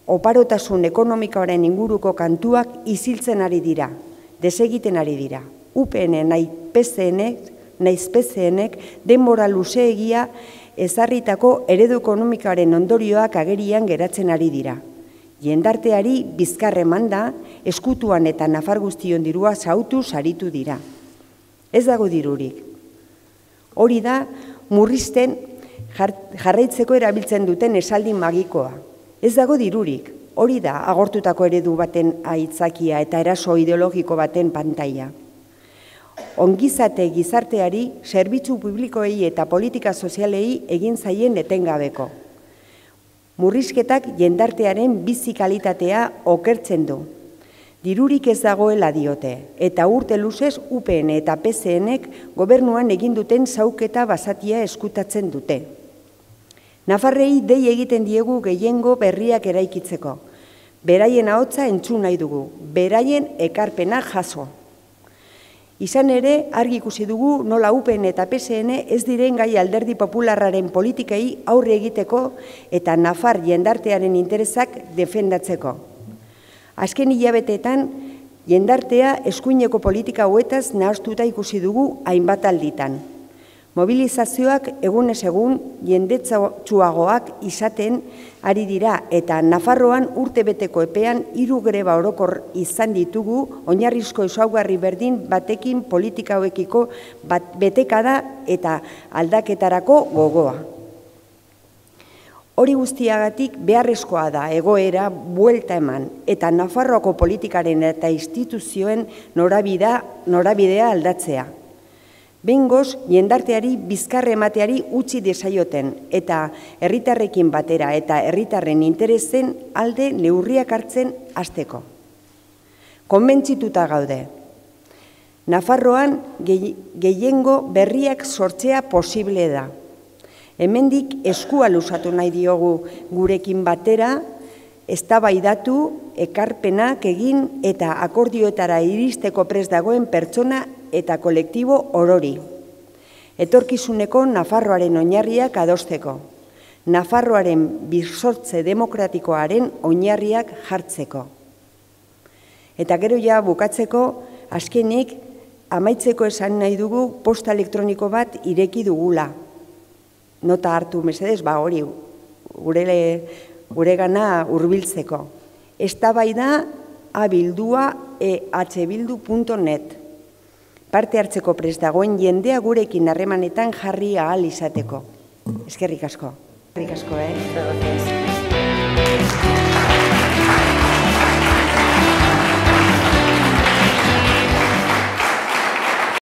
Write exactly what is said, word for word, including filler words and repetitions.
oparotasun ekonomikoaren inguruko kantuak isiltzen ari dira, desegiten ari dira. U P N nahi P S N-ek, naiz P S N-ek denbora luzeegia ezarritako eredu ekonomikoaren ondorioak agerian geratzen ari dira. Jendarteari bizkar emanda, eskutuan eta nafar guztion dirua zautu saritu dira. Ez dago dirurik. Hori da, murrizten jarraitzeko erabiltzen duten esaldi magikoa. Ez dago dirurik. Hori da, agortutako eredu baten aitzakia eta eraso ideologiko baten pantaila. Ongizate gizarteari, zerbitzu publikoei eta politika sozialei egin zaien etengabeko. Murrizketak jendartearen bizi kalitatea okertzen du. Dirurik ez dagoela diote, eta urte luzez U P N eta P S N-ek gobernuan egin duten zauketa basatia eskutatzen dute. Nafarrei dei egiten diegu gehiengo berriak eraikitzeko. Beraien ahotsa entzun nahi dugu, beraien ekarpena jaso. Izan ere, argi ikusi dugu nola U P N eta P S N ez diren gai alderdi popularraren politikei aurre egiteko eta nafar jendartearen interesak defendatzeko. Azken hilabeteetan, jendartea eskuineko politika hauetaz nahastuta ikusi dugu hainbat alditan. Mobilizazioak egunez egun jendetsuagoak izaten ari dira eta Nafarroan urtebeteko epean hiru greba orokor izan ditugu oinarrizko ezaugarri berdin batekin politika hauekiko betekada eta aldaketarako gogoa. Hori guztiagatik beharrezkoa da egoera buelta eman eta Nafarroako politikaren eta instituzioen norabidea aldatzea. Behingoz, jendarteari bizkarre emateari utzi desaioten eta herritarrekin batera eta herritarren interesen alde neurriak hartzen hasteko. Konbentzituta gaude. Nafarroan gehiengo berriak sortzea posible da. Hemendik eskua luzatu nahi diogu gurekin batera, eztabaidatu, ekarpenak egin eta akordioetara iristeko prest dagoen pertsona eta kolektibo orori. Etorkizuneko Nafarroaren oinarriak adosteko. Nafarroaren birsortze demokratikoaren oinarriak jartzeko. Eta gero ja bukatzeko, azkenik amaitzeko esan nahi dugu posta elektroniko bat ireki dugula. Nota hartu mesedez, ba hori, guregana hurbiltzeko. Eztabaida abildua e h bildu punto net. Parte hartzeko prest dagoen jendea gurekin harremanetan jarri ahal izateko. Eskerrik asko. Eskerrik asko, eh?